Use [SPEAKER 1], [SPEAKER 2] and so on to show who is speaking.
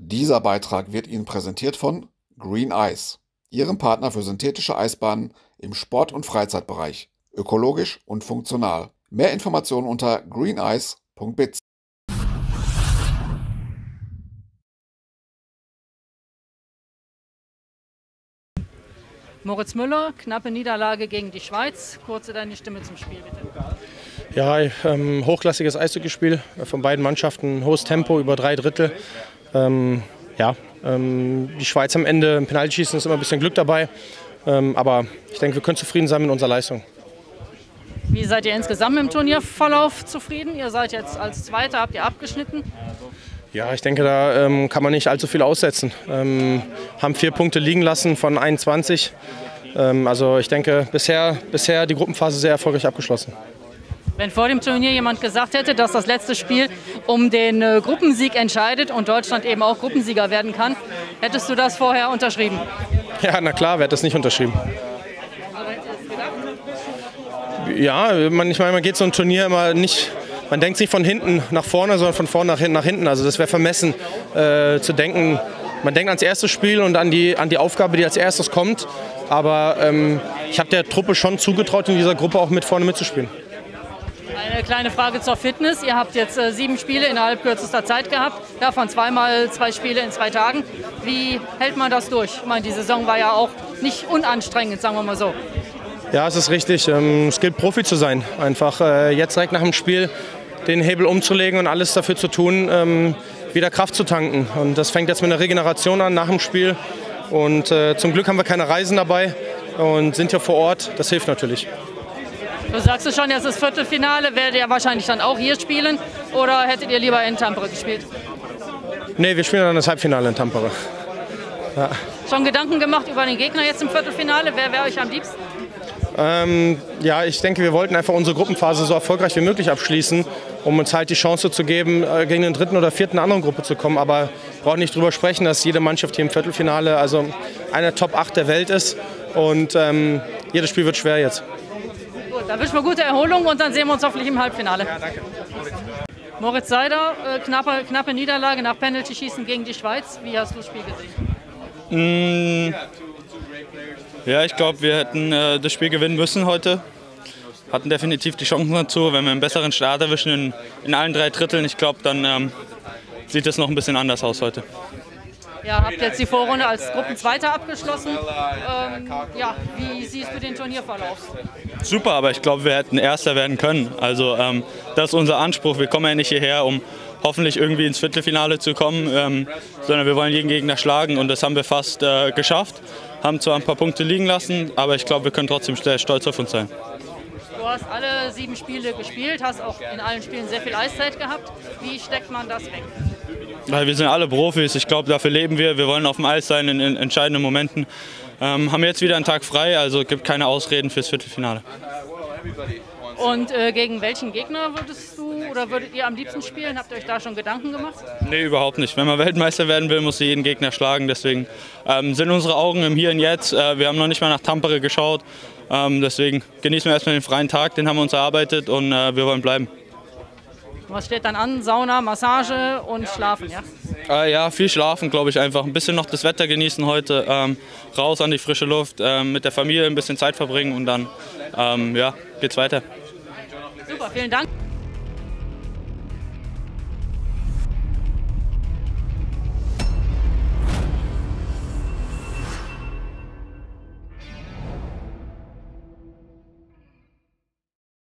[SPEAKER 1] Dieser Beitrag wird Ihnen präsentiert von Green Ice, Ihrem Partner für synthetische Eisbahnen im Sport- und Freizeitbereich. Ökologisch und funktional. Mehr Informationen unter greenice.biz.
[SPEAKER 2] Moritz Müller, knappe Niederlage gegen die Schweiz. Kurze deine Stimme zum Spiel, bitte.
[SPEAKER 3] Ja, hochklassiges Eishockeyspiel von beiden Mannschaften, hohes Tempo über 3/3. Die Schweiz am Ende im Penaltyschießen ist immer ein bisschen Glück dabei, aber ich denke, wir können zufrieden sein mit unserer Leistung.
[SPEAKER 2] Wie seid ihr insgesamt im Turnierverlauf zufrieden? Ihr seid jetzt als Zweiter, habt ihr abgeschnitten?
[SPEAKER 3] Ja, ich denke, da kann man nicht allzu viel aussetzen. Haben 4 Punkte liegen lassen von 21. Also ich denke, bisher die Gruppenphase sehr erfolgreich abgeschlossen.
[SPEAKER 2] Wenn vor dem Turnier jemand gesagt hätte, dass das letzte Spiel um den Gruppensieg entscheidet und Deutschland eben auch Gruppensieger werden kann, hättest du das vorher unterschrieben?
[SPEAKER 3] Ja, na klar, wer hat das nicht unterschrieben?
[SPEAKER 2] Aber hättest du es gedacht?
[SPEAKER 3] Ja, man geht so ein Turnier immer nicht, man denkt nicht von hinten nach vorne, sondern von vorne nach hinten. Also das wäre vermessen zu denken. Man denkt ans erste Spiel und an die Aufgabe, die als erstes kommt. Aber ich habe der Truppe schon zugetraut, in dieser Gruppe auch mit vorne mitzuspielen.
[SPEAKER 2] Eine kleine Frage zur Fitness. Ihr habt jetzt 7 Spiele innerhalb kürzester Zeit gehabt, davon zweimal 2 Spiele in 2 Tagen. Wie hält man das durch? Ich meine, die Saison war ja auch nicht unanstrengend, sagen wir mal so.
[SPEAKER 3] Ja, es ist richtig. Es gilt, Profi zu sein. Einfach jetzt direkt nach dem Spiel den Hebel umzulegen und alles dafür zu tun, wieder Kraft zu tanken. Und das fängt jetzt mit einer Regeneration an nach dem Spiel. Und zum Glück haben wir keine Reisen dabei und sind hier vor Ort. Das hilft natürlich.
[SPEAKER 2] Du sagst es schon, jetzt ist Viertelfinale. Werdet ihr wahrscheinlich dann auch hier spielen? Oder hättet ihr lieber in Tampere gespielt?
[SPEAKER 3] Nee, wir spielen dann das Halbfinale in Tampere. Ja.
[SPEAKER 2] Schon Gedanken gemacht über den Gegner jetzt im Viertelfinale? Wer wäre euch am liebsten?
[SPEAKER 3] Ja, ich denke, wir wollten einfach unsere Gruppenphase so erfolgreich wie möglich abschließen, um uns halt die Chance zu geben, gegen den 3. oder 4. anderen Gruppe zu kommen. Aber wir brauchen nicht drüber sprechen, dass jede Mannschaft hier im Viertelfinale also eine Top 8 der Welt ist. Und jedes Spiel wird schwer jetzt.
[SPEAKER 2] Gut, dann wünschen wir gute Erholung und dann sehen wir uns hoffentlich im Halbfinale.
[SPEAKER 3] Ja, danke.
[SPEAKER 2] Moritz Seider, knappe Niederlage nach Penalty-Schießen gegen die Schweiz. Wie hast du das Spiel gesehen?
[SPEAKER 4] Ja, ich glaube, wir hätten das Spiel gewinnen müssen heute. Hatten definitiv die Chancen dazu. Wenn wir einen besseren Start erwischen in allen 3 Dritteln, ich glaube, dann sieht es noch ein bisschen anders aus heute.
[SPEAKER 2] Ja, habt jetzt die Vorrunde als Gruppenzweiter abgeschlossen. Wie siehst du den Turnierverlauf?
[SPEAKER 4] Super, aber ich glaube, wir hätten Erster werden können. Also das ist unser Anspruch. Wir kommen ja nicht hierher, um hoffentlich irgendwie ins Viertelfinale zu kommen, sondern wir wollen jeden Gegner schlagen und das haben wir fast geschafft. Haben zwar ein paar Punkte liegen lassen, aber ich glaube, wir können trotzdem sehr stolz auf uns sein.
[SPEAKER 2] Du hast alle 7 Spiele gespielt, hast auch in allen Spielen sehr viel Eiszeit gehabt. Wie steckt man das weg?
[SPEAKER 4] Weil wir sind alle Profis, ich glaube, dafür leben wir. Wir wollen auf dem Eis sein in entscheidenden Momenten. Haben jetzt wieder einen Tag frei, also gibt keine Ausreden fürs Viertelfinale.
[SPEAKER 2] Und gegen welchen Gegner würdet ihr am liebsten spielen? Habt ihr euch da schon Gedanken gemacht?
[SPEAKER 4] Nee, überhaupt nicht. Wenn man Weltmeister werden will, muss sie jeden Gegner schlagen. Deswegen sind unsere Augen im Hier und Jetzt. Wir haben noch nicht mal nach Tampere geschaut. Deswegen genießen wir erstmal den freien Tag, den haben wir uns erarbeitet und wir wollen bleiben.
[SPEAKER 2] Was steht dann an? Sauna, Massage und Schlafen, ja?
[SPEAKER 4] Ja, viel schlafen, glaube ich einfach. Ein bisschen noch das Wetter genießen heute, raus an die frische Luft, mit der Familie ein bisschen Zeit verbringen und dann geht's weiter.
[SPEAKER 2] Super, vielen Dank.